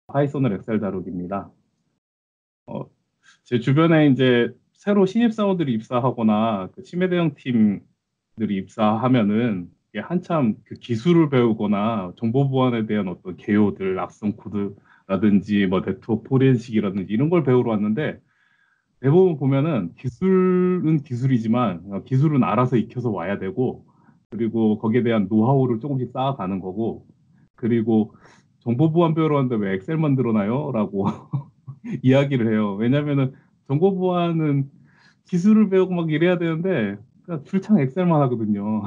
파이썬을 엑셀 다루기입니다. 어, 제 주변에 이제 새로 신입사원들이 입사하거나 그 치매 대응 팀들이 입사하면은 이게 한참 그 기술을 배우거나 정보 보안에 대한 어떤 개요들, 악성 코드라든지 뭐 네트워크 포렌식이라든지 이런 걸 배우러 왔는데 대부분 보면은 기술은 기술이지만 기술은 알아서 익혀서 와야 되고 그리고 거기에 대한 노하우를 조금씩 쌓아가는 거고 그리고 정보 보안 배우러 왔는데 왜 엑셀 만들어놔요? 라고 이야기를 해요. 왜냐면은 정보 보안은 기술을 배우고 막 이래야 되는데 그냥 줄창 엑셀만 하거든요.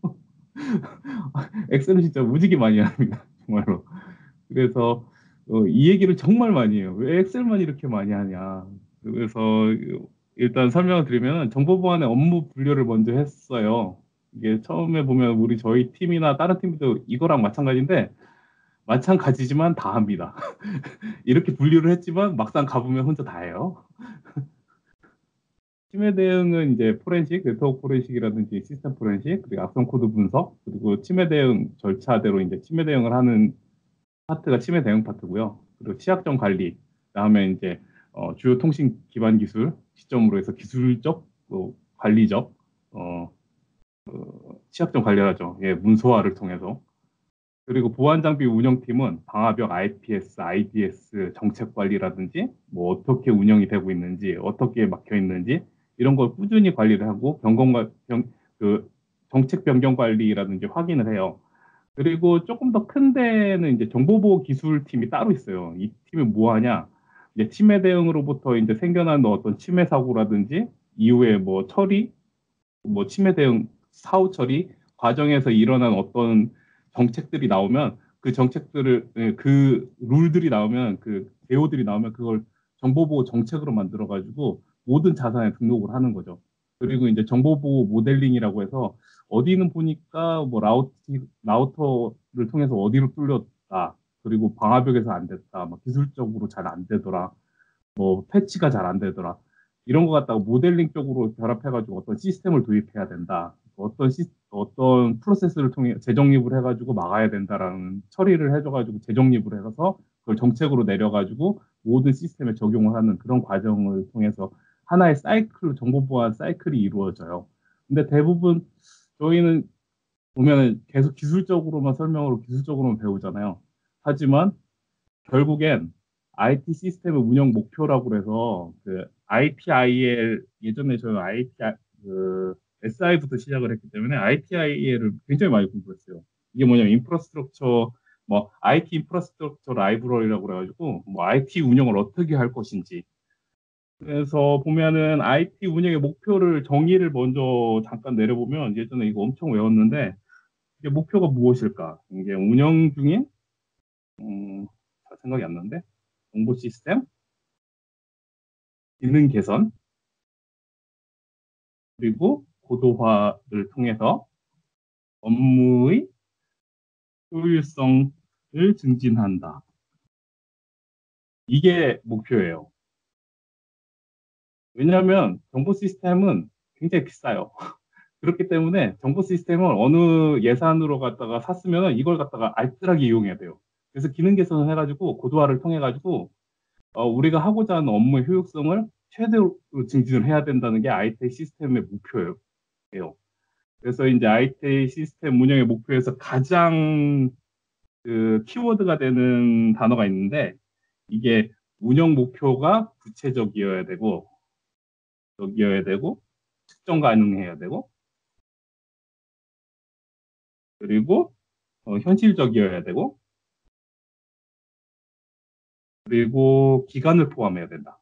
엑셀은 진짜 무지개 많이 합니다. 정말로. 그래서 이 얘기를 정말 많이 해요. 왜 엑셀만 이렇게 많이 하냐. 그래서 일단 설명을 드리면 정보 보안의 업무 분류를 먼저 했어요. 이게 처음에 보면 저희 팀이나 다른 팀도 이거랑 마찬가지인데 마찬가지지만 다 합니다. 이렇게 분류를 했지만 막상 가보면 혼자 다 해요. 치매 대응은 이제 포렌식, 네트워크 포렌식이라든지 시스템 포렌식, 그리고 악성 코드 분석, 그리고 치매 대응 절차대로 이제 치매 대응을 하는 파트가 치매 대응 파트고요. 그리고 취약점 관리, 그다음에 이제 주요 통신 기반 기술 시점으로 해서 기술적, 관리적, 어, 취약점 관리를 하죠. 예, 문서화를 통해서. 그리고 보안 장비 운영팀은 방화벽 IPS, IDS 정책 관리라든지 뭐 어떻게 운영이 되고 있는지, 어떻게 막혀 있는지 이런 걸 꾸준히 관리를 하고 그 정책 변경 관리라든지 확인을 해요. 그리고 조금 더 큰 데는 이제 정보보호 기술팀이 따로 있어요. 이 팀이 뭐 하냐? 이제 치매 대응으로부터 이제 생겨난 어떤 치매 사고라든지 이후에 뭐 처리, 뭐 치매 대응 사후 처리 과정에서 일어난 어떤 정책들이 나오면 그 정책들을 그 룰들이 나오면 그 개요들이 나오면 그걸 정보보호 정책으로 만들어 가지고 모든 자산에 등록을 하는 거죠. 그리고 이제 정보보호 모델링이라고 해서 어디는 보니까 뭐 라우터를 통해서 어디로 뚫렸다. 그리고 방화벽에서 안 됐다. 뭐 기술적으로 잘 안 되더라. 뭐 패치가 잘 안 되더라. 이런 거 갖다가 모델링 쪽으로 결합해가지고 어떤 시스템을 도입해야 된다. 어떤 프로세스를 통해 재정립을 해가지고 막아야 된다라는 처리를 해줘가지고 재정립을 해서 그걸 정책으로 내려가지고 모든 시스템에 적용을 하는 그런 과정을 통해서 하나의 정보 보안 사이클이 이루어져요. 근데 대부분 저희는 보면은 계속 기술적으로만 설명으로 기술적으로만 배우잖아요. 하지만 결국엔 IT 시스템의 운영 목표라고 그래서 그 ITIL 예전에 저는 ITI 그 SI부터 시작을 했기 때문에 ITIL을 굉장히 많이 공부했어요. 이게 뭐냐면 인프라스트럭처 뭐 IT 인프라스트럭처 라이브러리라고 그래가지고 뭐 IT 운영을 어떻게 할 것인지 그래서 보면은 IT 운영의 목표를 정의를 먼저 잠깐 내려보면 예전에 이거 엄청 외웠는데 이게 목표가 무엇일까? 이게 운영 중인 잘 생각이 안 나는데 정보 시스템 기능 개선, 그리고 고도화를 통해서 업무의 효율성을 증진한다. 이게 목표예요. 왜냐하면 정보 시스템은 굉장히 비싸요. 그렇기 때문에 정보 시스템을 어느 예산으로 갖다가 샀으면 이걸 갖다가 알뜰하게 이용해야 돼요. 그래서 기능 개선을 해가지고 고도화를 통해가지고 우리가 하고자 하는 업무의 효율성을 최대로 증진을 해야 된다는 게 IT 시스템의 목표예요. 그래서 이제 IT 시스템 운영의 목표에서 가장 그 키워드가 되는 단어가 있는데 이게 운영 목표가 구체적이어야 되고 측정 가능해야 되고 그리고 현실적이어야 되고 그리고 기간을 포함해야 된다.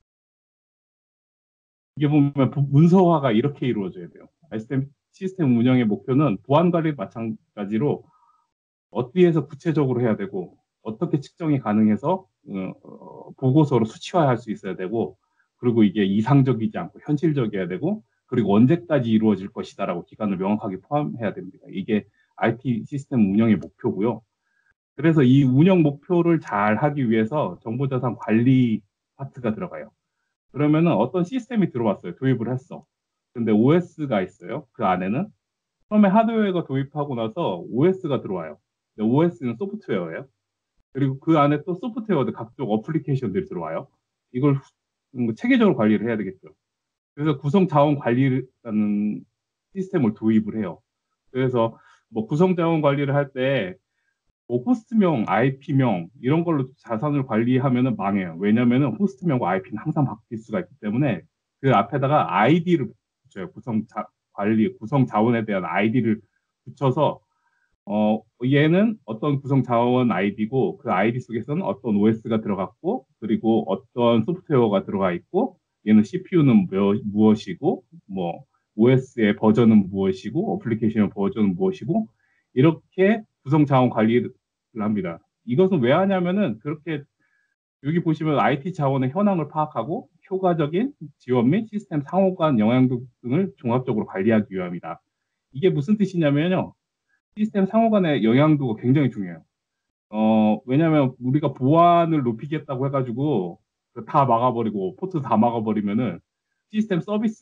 이게 보면 문서화가 이렇게 이루어져야 돼요. 시스템 운영의 목표는 보안 관리 마찬가지로 어디에서 구체적으로 해야 되고 어떻게 측정이 가능해서 보고서로 수치화할 수 있어야 되고 그리고 이게 이상적이지 않고 현실적이어야 되고 그리고 언제까지 이루어질 것이다라고 기간을 명확하게 포함해야 됩니다. 이게 IT 시스템 운영의 목표고요. 그래서 이 운영 목표를 잘 하기 위해서 정보자산 관리 파트가 들어가요. 그러면은 어떤 시스템이 들어왔어요. 도입을 했어. 근데 OS가 있어요. 그 안에는 처음에 하드웨어가 도입하고 나서 OS가 들어와요. OS는 소프트웨어예요. 그리고 그 안에 또 소프트웨어들 각종 어플리케이션들이 들어와요. 이걸 체계적으로 관리를 해야 되겠죠. 그래서 구성 자원 관리라는 시스템을 도입을 해요. 그래서 뭐 구성 자원 관리를 할 때 뭐 호스트명, IP명 이런 걸로 자산을 관리하면은 망해요. 왜냐면은 호스트명과 IP는 항상 바뀔 수가 있기 때문에 그 앞에다가 아이디를 붙여요. 구성 자원에 대한 아이디를 붙여서 얘는 어떤 구성 자원 아이디고 그 아이디 속에서는 어떤 OS가 들어갔고 그리고 어떤 소프트웨어가 들어가 있고 얘는 CPU는 무엇이고 뭐 OS의 버전은 무엇이고 어플리케이션의 버전은 무엇이고 이렇게 구성 자원 관리를 합니다. 이것은 왜 하냐면은 그렇게 여기 보시면 IT 자원의 현황을 파악하고 효과적인 지원 및 시스템 상호 간 영향도 등을 종합적으로 관리하기 위함이다. 이게 무슨 뜻이냐면요. 시스템 상호 간의 영향도가 굉장히 중요해요. 왜냐면 우리가 보안을 높이겠다고 해가지고 다 막아버리고 포트 다 막아버리면은 시스템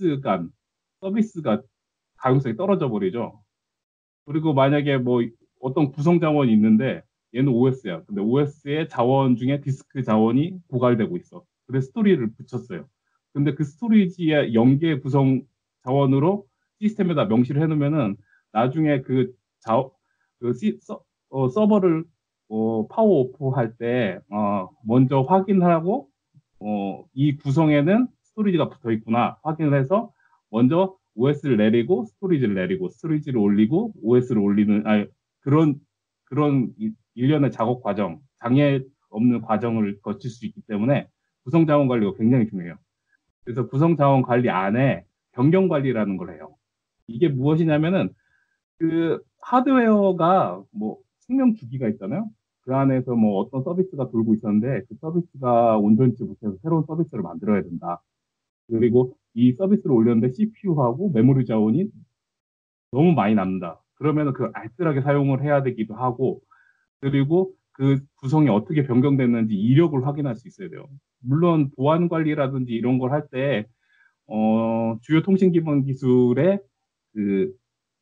서비스가 가용성이 떨어져 버리죠. 그리고 만약에 뭐 어떤 구성 자원이 있는데 얘는 OS야. 근데 OS의 자원 중에 디스크 자원이 고갈되고 있어. 그래서 스토리지를 붙였어요. 근데 그 스토리지의 연계 구성 자원으로 시스템에다 명시를 해놓으면은 나중에 서버를 파워 오프 할 때 먼저 확인하고 이 구성에는 스토리지가 붙어 있구나 확인을 해서 먼저 OS를 내리고 스토리지를 올리고 OS를 올리는 그런 일련의 작업 과정, 장애 없는 과정을 거칠 수 있기 때문에 구성 자원 관리가 굉장히 중요해요. 그래서 구성 자원 관리 안에 변경 관리라는 걸 해요. 이게 무엇이냐면은 그 하드웨어가 뭐 생명 주기가 있잖아요. 그 안에서 뭐 어떤 서비스가 돌고 있었는데 그 서비스가 온전치 못해서 새로운 서비스를 만들어야 된다. 그리고 이 서비스를 올렸는데 CPU하고 메모리 자원이 너무 많이 남는다. 그러면 그 알뜰하게 사용을 해야 되기도 하고 그리고 그 구성이 어떻게 변경됐는지 이력을 확인할 수 있어야 돼요. 물론 보안 관리라든지 이런 걸 할 때 주요 통신 기본 기술의 그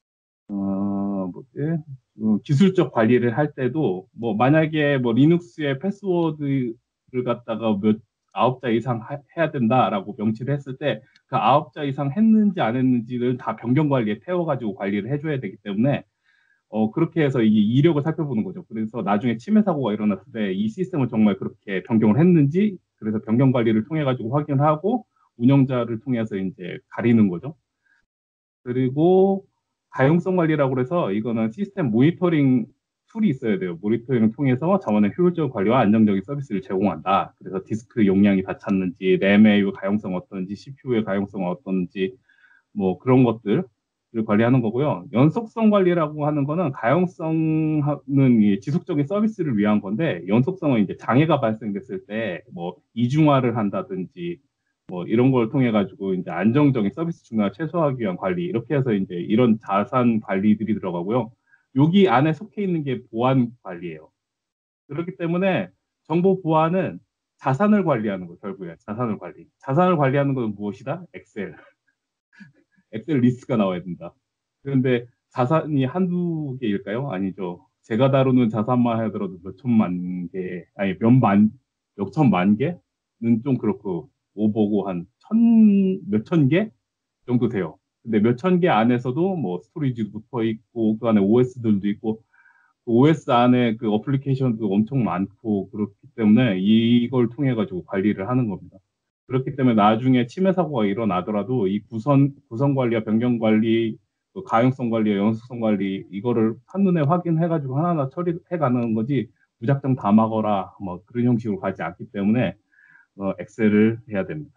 뭐지? 기술적 관리를 할 때도 뭐 만약에 뭐 리눅스의 패스워드를 갖다가 몇 9자 이상 해야 된다라고 명시를 했을 때 그 9자 이상 했는지 안 했는지를 다 변경 관리에 태워가지고 관리를 해줘야 되기 때문에 그렇게 해서 이 이력을 살펴보는 거죠. 그래서 나중에 침해 사고가 일어났을 때 이 시스템을 정말 그렇게 변경을 했는지 그래서 변경 관리를 통해 가지고 확인하고 운영자를 통해서 이제 가리는 거죠. 그리고 가용성 관리라고 그래서 이거는 시스템 모니터링 툴이 있어야 돼요. 모니터링을 통해서 자원의 효율적 관리와 안정적인 서비스를 제공한다. 그래서 디스크 용량이 다 찼는지, 램의 가용성 어떤지, CPU의 가용성 어떤지, 뭐 그런 것들을 관리하는 거고요. 연속성 관리라고 하는 거는 가용성은 이 지속적인 서비스를 위한 건데, 연속성은 이제 장애가 발생됐을 때 뭐 이중화를 한다든지 뭐 이런 걸 통해 가지고 이제 안정적인 서비스 중단을 최소화하기 위한 관리 이렇게 해서 이제 이런 자산 관리들이 들어가고요. 여기 안에 속해 있는 게 보안 관리예요. 그렇기 때문에 정보 보안은 자산을 관리하는 거 결국에 자산을 관리. 자산을 관리하는 것은 무엇이다? 엑셀. 엑셀 리스트가 나와야 된다. 그런데 자산이 한두 개일까요? 아니죠. 제가 다루는 자산만 하더라도 몇 천만 개, 아니 몇 천만 개는 좀 그렇고 오보고 한 몇 천 개 정도 돼요. 근데 몇 천 개 안에서도 뭐 스토리지도 붙어 있고 그 안에 OS들도 있고 그 OS 안에 그 어플리케이션도 엄청 많고 그렇기 때문에 이걸 통해 가지고 관리를 하는 겁니다. 그렇기 때문에 나중에 침해 사고가 일어나더라도 이 구성 관리와 변경 관리, 그 가용성 관리와 연속성 관리 이거를 한눈에 확인해 가지고 하나하나 처리해 가는 거지 무작정 다 막어라 뭐 그런 형식으로 가지 않기 때문에 엑셀을 해야 됩니다.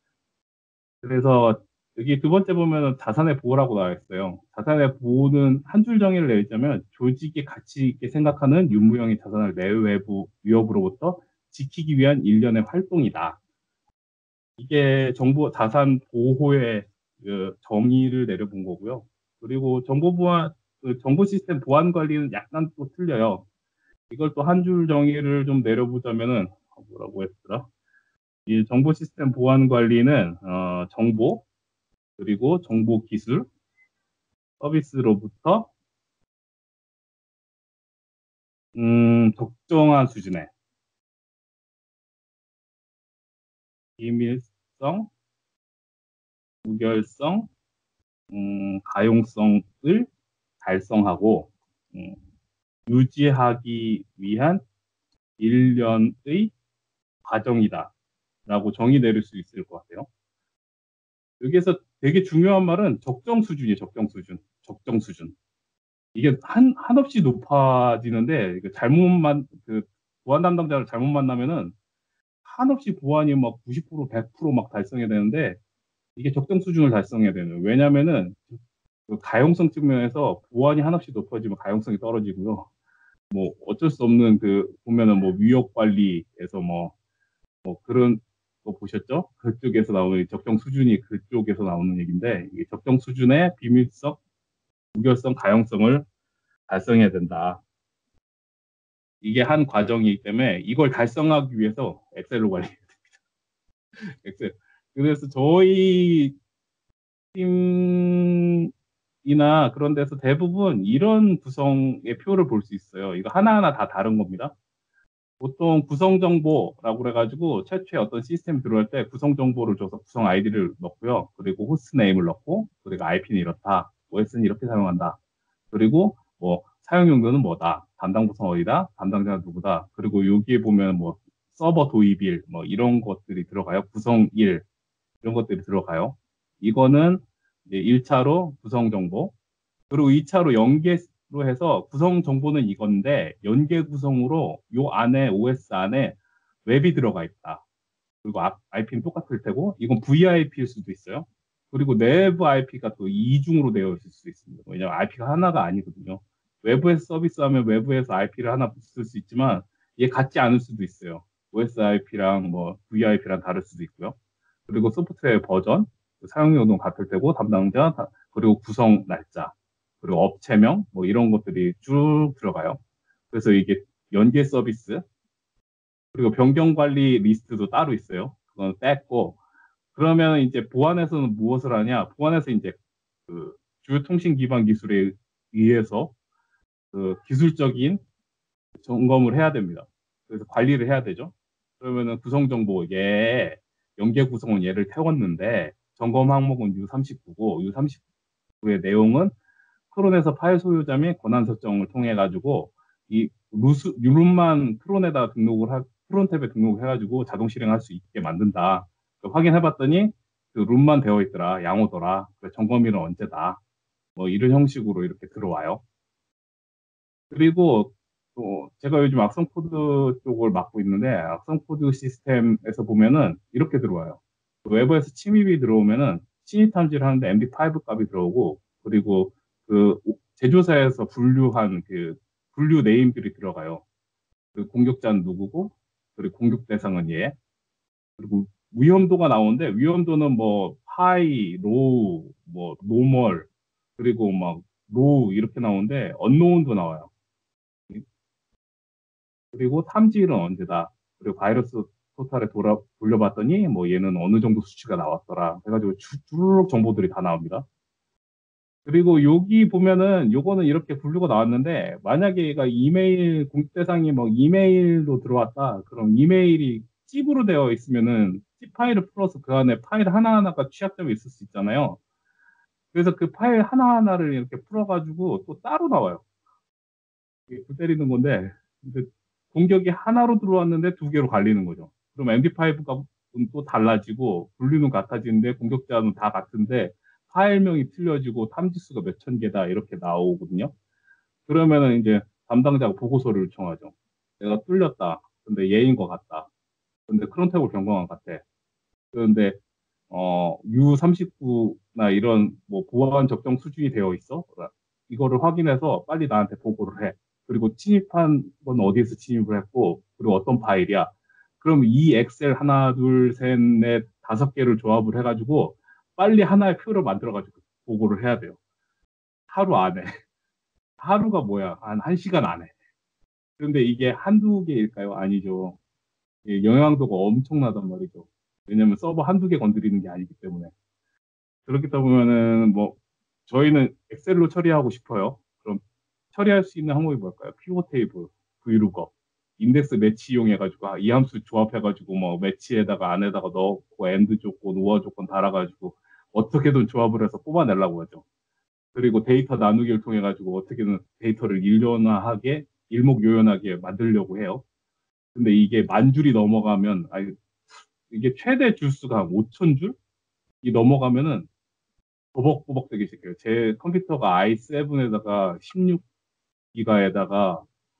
그래서 여기 두 번째 보면은 자산의 보호라고 나와 있어요. 자산의 보호는 한 줄 정의를 내리자면 조직이 가치 있게 생각하는 유무형의 자산을 내외부 위협으로부터 지키기 위한 일련의 활동이다. 이게 정보 자산 보호의 그 정의를 내려본 거고요. 그리고 정보 시스템 보안 관리는 약간 또 틀려요. 이걸 또 한 줄 정의를 좀 내려보자면은 뭐라고 했더라? 이 정보 시스템 보안 관리는 정보 그리고 정보 기술 서비스로부터 적정한 수준의 비밀성, 무결성, 가용성을 달성하고 음, 유지하기 위한 일련의 과정이다 라고 정의 내릴 수 있을 것 같아요. 여기에서 되게 중요한 말은 적정 수준이에요. 적정 수준. 적정 수준. 이게 한없이 높아지는데 그 보안 담당자를 잘못 만나면은 한없이 보안이 막 90%, 100%막 달성해야 되는데 이게 적정 수준을 달성해야 되는. 왜냐면은 그 가용성 측면에서 보안이 한없이 높아지면 가용성이 떨어지고요. 뭐 어쩔 수 없는 그 보면은 뭐 위협 관리에서 뭐 그런 거 보셨죠? 그쪽에서 나오는 적정 수준이 그쪽에서 나오는 얘기인데 이게 적정 수준의 비밀성, 무결성, 가용성을 달성해야 된다. 이게 한 과정이기 때문에 이걸 달성하기 위해서 엑셀로 관리해야 됩니다. 엑셀. 그래서 저희 팀이나 그런 데서 대부분 이런 구성의 표를 볼 수 있어요. 이거 하나하나 다 다른 겁니다. 보통 구성 정보라고 그래가지고 최초에 어떤 시스템이 들어올 때 구성 정보를 줘서 구성 아이디를 넣고요. 그리고 호스트 네임을 넣고, 그리고 IP는 이렇다. OS는 이렇게 사용한다. 그리고 뭐 사용 용도는 뭐다. 담당 부서 어디다. 담당자가 누구다. 그리고 여기에 보면 뭐 서버 도입일 뭐 이런 것들이 들어가요. 구성일 이런 것들이 들어가요. 이거는 이제 1차로 구성 정보. 그리고 2차로 연계로 해서 구성 정보는 이건데 연계 구성으로 요 안에 OS 안에 웹이 들어가 있다. 그리고 IP는 똑같을 테고 이건 VIP일 수도 있어요. 그리고 내부 IP가 또 이중으로 되어 있을 수 있습니다. 왜냐하면 IP가 하나가 아니거든요. 외부에서 서비스하면 외부에서 IP를 하나 쓸 수 있지만 이게 같지 않을 수도 있어요. OS IP랑 뭐 VIP랑 다를 수도 있고요. 그리고 소프트웨어 버전, 사용 용도는 같을 테고 담당자, 그리고 구성 날짜, 그리고 업체명 뭐 이런 것들이 쭉 들어가요. 그래서 이게 연계 서비스, 그리고 변경 관리 리스트도 따로 있어요. 그건 뺐고, 그러면 이제 보안에서는 무엇을 하냐? 보안에서 이제 그 주요 통신 기반 기술에 의해서 그 기술적인 점검을 해야 됩니다. 그래서 관리를 해야 되죠. 그러면은 구성 정보 얘 연계 구성은 얘를 태웠는데 점검 항목은 U39고 U39의 내용은 크론에서 파일 소유자 및 권한 설정을 통해 가지고 이 룰만 크론에다 크론 탭에 등록을 해가지고 자동 실행할 수 있게 만든다. 확인해봤더니 그 룰만 되어 있더라, 양호더라. 점검일은 언제다. 뭐 이런 형식으로 이렇게 들어와요. 그리고 또 제가 요즘 악성 코드 쪽을 맡고 있는데 악성 코드 시스템에서 보면은 이렇게 들어와요. 외부에서 침입이 들어오면은 침입 탐지를 하는데 MD5 값이 들어오고 그리고 그 제조사에서 분류한 그 분류 네임들이 들어가요. 그 공격자는 누구고 그리고 공격 대상은 얘. 그리고 위험도가 나오는데 위험도는 뭐 하이, 로우, 뭐 노멀 그리고 막 로우 이렇게 나오는데 언노운도 나와요. 그리고 탐지일은 언제다. 그리고 바이러스 토탈에 돌려봤더니 뭐 얘는 어느 정도 수치가 나왔더라. 해가지고 주르륵 정보들이 다 나옵니다. 그리고 여기 보면은 요거는 이렇게 분류가 나왔는데 만약에 얘가 이메일 공격 대상이 뭐 이메일로 들어왔다. 그럼 이메일이 찝으로 되어 있으면은 찝 파일을 풀어서 그 안에 파일 하나하나가 취약점이 있을 수 있잖아요. 그래서 그 파일 하나하나를 이렇게 풀어가지고 또 따로 나와요. 이게 불 때리는 건데 근데 공격이 하나로 들어왔는데 두 개로 갈리는 거죠. 그럼 MD5가 또 달라지고 분류는 같아지는데 공격자는 다 같은데 파일명이 틀려지고 탐지수가 몇 천 개다 이렇게 나오거든요. 그러면은 이제 담당자가 보고서를 요청하죠. 내가 뚫렸다. 근데 얘인 것 같다. 근데 크론탭을 경고한 것 같아. 그런데 U39나 이런 뭐 보안 적정 수준이 되어 있어. 이거를 확인해서 빨리 나한테 보고를 해. 그리고 침입한 건 어디에서 침입을 했고, 그리고 어떤 파일이야. 그럼 이 엑셀 하나, 둘, 셋, 넷, 다섯 개를 조합을 해가지고 빨리 하나의 표를 만들어가지고 보고를 해야 돼요. 하루 안에. 하루가 뭐야? 한 시간 안에. 그런데 이게 한두 개일까요? 아니죠. 영향도가 엄청나단 말이죠. 왜냐면 서버 한두 개 건드리는 게 아니기 때문에. 그렇게 보면은 뭐 저희는 엑셀로 처리하고 싶어요. 그럼 처리할 수 있는 항목이 뭘까요? 피벗 테이블, 브이루거. 인덱스 매치 이용해가지고 이 함수 조합해가지고 뭐 매치에다가 안에다가 넣고 엔드 조건, 우어 조건 달아가지고 어떻게든 조합을 해서 뽑아내려고 하죠. 그리고 데이터 나누기를 통해 가지고 어떻게든 데이터를 일목요연하게 만들려고 해요. 근데 이게 만 줄이 넘어가면 이게 최대 줄수가 한 5천 줄이 넘어가면은 버벅버벅 되기 시작해요. 제 컴퓨터가 i7에다가 16기가에다가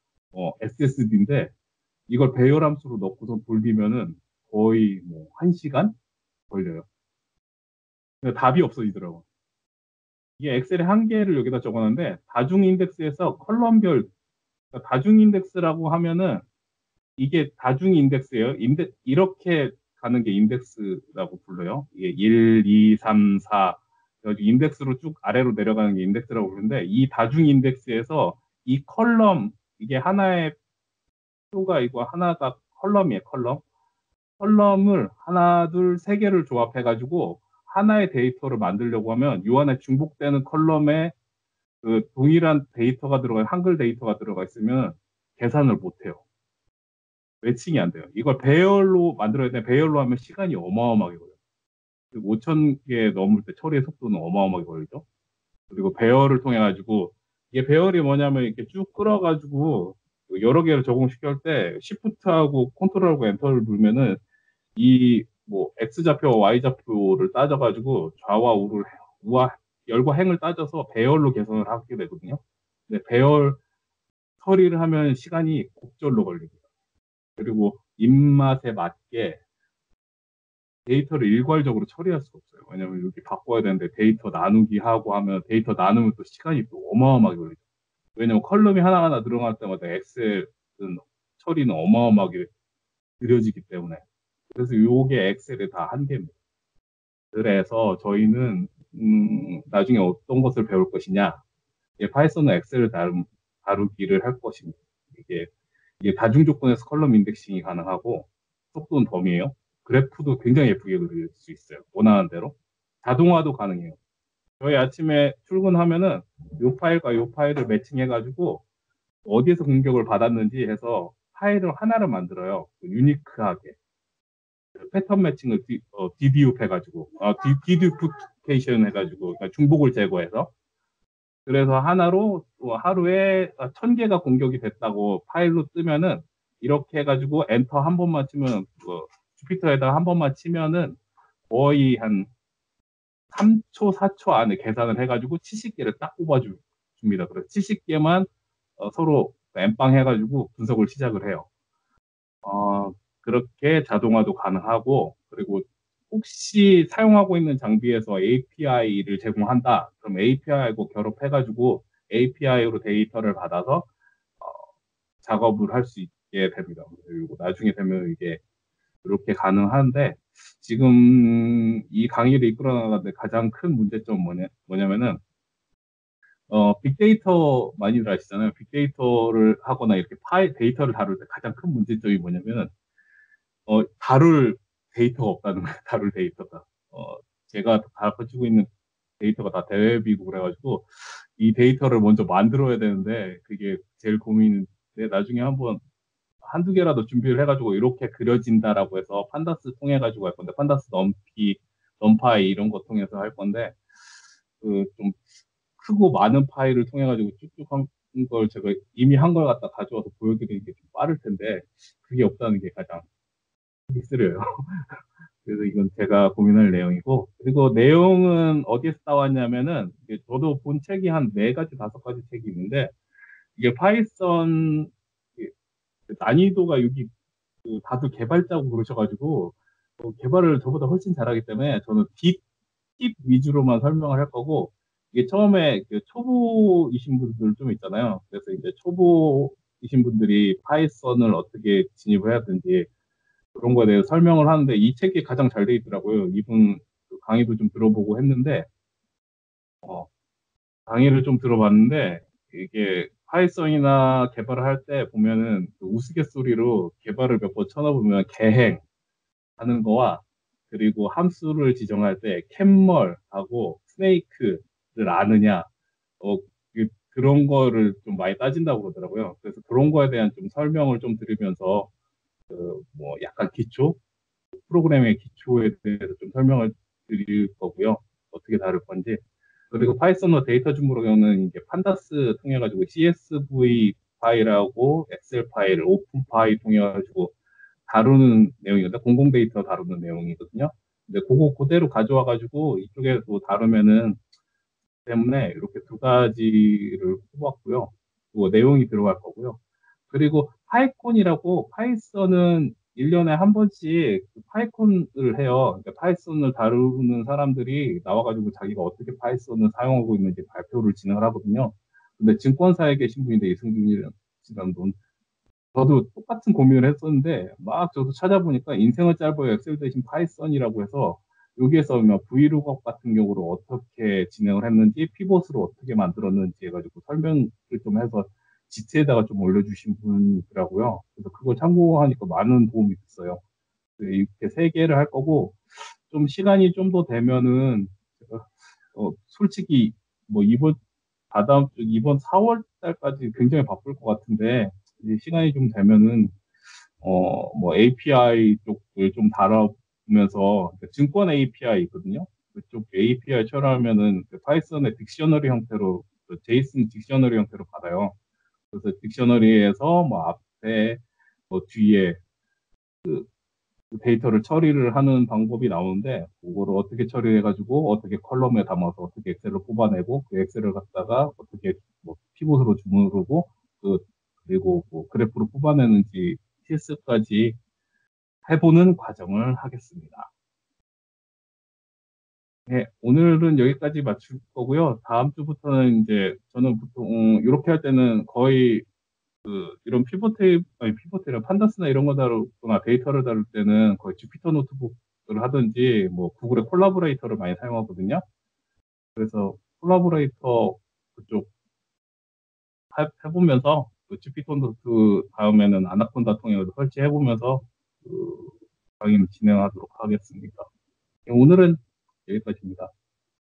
SSD인데 이걸 배열 함수로 넣고서 돌리면은 거의 뭐 1시간 걸려요. 근데 답이 없어지더라고. 이게 엑셀의 한계를 여기다 적어놨는데 다중 인덱스에서 컬럼별 그러니까 다중 인덱스라고 하면은 이게 다중 인덱스예요. 이렇게 가는 게 인덱스라고 불러요. 이게 1, 2, 3, 4. 인덱스로 쭉 아래로 내려가는 게 인덱스라고 부르는데 이 다중 인덱스에서 이 컬럼 이게 하나의 표가 이거 하나가 컬럼이에요. 컬럼을 하나, 둘, 세 개를 조합해 가지고 하나의 데이터를 만들려고 하면 이 안에 중복되는 컬럼에 그 동일한 데이터가 들어가 한글 데이터가 들어가 있으면 계산을 못 해요. 매칭이 안 돼요. 이걸 배열로 만들어야 돼. 배열로 하면 시간이 어마어마하게 걸려요. 5천 개 넘을 때 처리의 속도는 어마어마하게 걸리죠. 그리고 배열을 통해 가지고 이게 배열이 뭐냐면 이렇게 쭉 끌어가지고 여러 개를 적용시킬 때 Shift하고 컨트롤하고 엔터를 누르면은 이 뭐 X좌표와 Y좌표를 따져가지고 좌와 우와 열과 행을 따져서 배열로 계산을 하게 되거든요. 근데 배열 처리를 하면 시간이 곡절로 걸립니다. 그리고 입맛에 맞게 데이터를 일괄적으로 처리할 수가 없어요. 왜냐면 여기 바꿔야 되는데 데이터 나누기 하고 하면 데이터 나누면 또 시간이 또 어마어마하게 걸리죠. 왜냐면 컬럼이 하나하나 들어갈 때마다 엑셀은 처리는 어마어마하게 느려지기 때문에. 그래서 요게 엑셀의 다 한계입니다. 그래서 저희는 나중에 어떤 것을 배울 것이냐, 파이썬은 엑셀을 다루기를 할 것입니다. 이게, 이게 다중 조건에서 컬럼 인덱싱이 가능하고 속도는 덤이에요. 그래프도 굉장히 예쁘게 그릴 수 있어요. 원하는 대로. 자동화도 가능해요. 저희 아침에 출근하면은 요 파일과 요 파일을 매칭해가지고 어디에서 공격을 받았는지 해서 파일을 하나를 만들어요. 유니크하게. 패턴 매칭을 디듀프 해가지고, 디듀프케이션 해가지고, 그러니까 중복을 제거해서. 그래서 하나로 하루에 1,000개가 공격이 됐다고 파일로 뜨면은 이렇게 해가지고 엔터 한 번만 치면, 주피터에다가 한 번만 치면은 거의 한 3초, 4초 안에 계산을 해가지고 70개를 딱 뽑아줍니다. 그래서 70개만 서로 엠빵 해가지고 분석을 시작을 해요. 그렇게 자동화도 가능하고, 그리고 혹시 사용하고 있는 장비에서 API를 제공한다. 그럼 API하고 결합해가지고 API로 데이터를 받아서 작업을 할 수 있게 됩니다. 그리고 나중에 되면 이게 이렇게 가능한데, 지금 이 강의를 이끌어 나가는데 가장 큰 문제점은 뭐냐면은, 빅데이터 많이들 아시잖아요. 빅데이터를 하거나 이렇게 데이터를 다룰 때 가장 큰 문제점이 뭐냐면은, 다룰 데이터가 없다는 거예요. 다룰 데이터가. 제가 다 가지고 있는 데이터가 다 대웹이고 그래가지고 이 데이터를 먼저 만들어야 되는데 그게 제일 고민인데 나중에 한번 한두 개라도 준비를 해가지고 이렇게 그려진다라고 해서 판다스 통해가지고 할 건데 판다스 넘파이 이런 거 통해서 할 건데 그 좀 크고 많은 파일을 통해가지고 쭉쭉 한 걸 제가 이미 한 걸 갖다 가져와서 보여드리는 게 좀 빠를 텐데 그게 없다는 게 가장 힘들어요. 그래서 이건 제가 고민할 내용이고, 그리고 내용은 어디에서 따왔냐면은, 저도 본 책이 한 4가지, 5가지 책이 있는데, 이게 파이썬 난이도가 여기 다들 개발자고 그러셔가지고, 개발을 저보다 훨씬 잘하기 때문에 저는 팁 위주로만 설명을 할 거고, 이게 처음에 초보이신 분들 좀 있잖아요. 그래서 이제 초보이신 분들이 파이썬을 어떻게 진입을 해야 되는지, 그런 거에 대해서 설명을 하는데 이 책이 가장 잘 돼 있더라고요. 이분 그 강의도 좀 들어보고 했는데 어, 강의를 좀 들어봤는데 이게 파이썬이나 개발을 할 때 보면은 그 우스갯소리로 개발을 몇 번 쳐다보면 개행 하는 거와 그리고 함수를 지정할 때 캔멀하고 스네이크를 아느냐 그 그런 거를 좀 많이 따진다고 그러더라고요. 그래서 그런 거에 대한 좀 설명을 좀 드리면서 뭐 약간 기초 프로그램의 기초에 대해서 좀 설명을 드릴 거고요. 어떻게 다룰 건지. 그리고 파이썬으로 데이터 주무르기는 이제 판다스 통해 가지고 CSV 파일하고 엑셀 파일, 오픈 파일 통해 가지고 다루는 내용이거든요. 공공 데이터 다루는 내용이거든요. 근데 그거 그대로 가져와 가지고 이쪽에도 다루면은 때문에 이렇게 두 가지를 뽑았고요. 그 내용이 들어갈 거고요. 그리고 파이콘이라고 파이썬은 1년에 한 번씩 그 파이콘을 해요. 그러니까 파이썬을 다루는 사람들이 나와가지고 자기가 어떻게 파이썬을 사용하고 있는지 발표를 진행을 하거든요. 근데 증권사에 계신 분인데 이승준이라는 분, 저도 똑같은 고민을 했었는데 막 저도 찾아보니까 인생은 짧아요. 엑셀 대신 파이썬이라고 해서 여기에서 뭐 브이로그 같은 경우로 어떻게 진행을 했는지 피봇으로 어떻게 만들었는지 해가지고 설명을 좀 해서 지트에다가 좀 올려주신 분이더라고요. 그래서 그걸 참고하니까 많은 도움이 됐어요. 이렇게 세 개를 할 거고 좀 시간이 좀 더 되면은 제가 솔직히 뭐 다다음 주 이번 4월 달까지 굉장히 바쁠 것 같은데 이제 시간이 좀 되면은 뭐 API 쪽을 좀 다뤄보면서 증권 API 있거든요. 그쪽 API 처리하면은 파이썬의 딕셔너리 형태로 제이슨 딕셔너리 형태로 받아요. 그래서 딕셔너리에서 뭐 앞에 뭐 뒤에 그 데이터를 처리를 하는 방법이 나오는데 그거를 어떻게 처리해가지고 어떻게 컬럼에 담아서 어떻게 엑셀을 뽑아내고 그 엑셀을 갖다가 어떻게 뭐 피봇으로 주무르고 그 그리고 뭐 그래프로 뽑아내는지 실습까지 해보는 과정을 하겠습니다. 네, 오늘은 여기까지 마칠 거고요. 다음 주부터는 이제 저는 보통 이렇게 할 때는 거의 이런 피벗테이블, 판다스나 이런 거 다루거나 데이터를 다룰 때는 거의 주피터 노트북을 하든지 뭐 구글의 콜라보레이터를 많이 사용하거든요. 그래서 콜라보레이터 그쪽 해보면서 그 주피터 노트 다음에는 아나콘다 통해서 설치해보면서 그 강의를 진행하도록 하겠습니다. 오늘은 여기까지입니다.